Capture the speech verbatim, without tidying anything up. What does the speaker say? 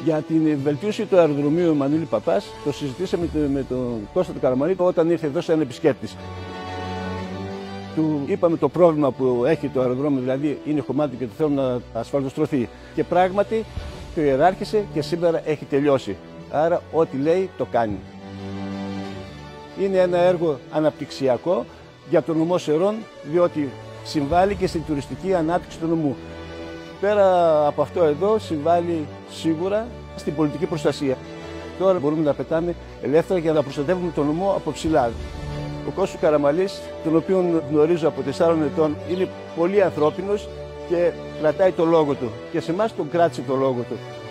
Για την βελτίωση του αεροδρομίου Μανούλη Παπάς το συζητήσαμε με τον Κώστα τον Καραμανλή όταν ήρθε εδώ σαν επισκέπτης. Του είπαμε το πρόβλημα που έχει το αεροδρόμιο, δηλαδή είναι κομμάτι και το θέλουν να ασφαλτοστρωθεί. Και πράγματι το ιεράρχησε και σήμερα έχει τελειώσει. Άρα ό,τι λέει το κάνει. Είναι ένα έργο αναπτυξιακό για τον νομό Σερών, διότι συμβάλλει και στην τουριστική ανάπτυξη του νομού. Πέρα από αυτό εδώ συμβάλλει σίγουρα στην πολιτική προστασία. Τώρα μπορούμε να πετάμε ελεύθερα για να προστατεύουμε τον νομό από ψηλά. Ο Κώστας Καραμανλής, τον οποίο γνωρίζω από τεσσάρων ετών, είναι πολύ ανθρώπινος και κρατάει το λόγο του. Και σε εμάς τον κράτησε το λόγο του.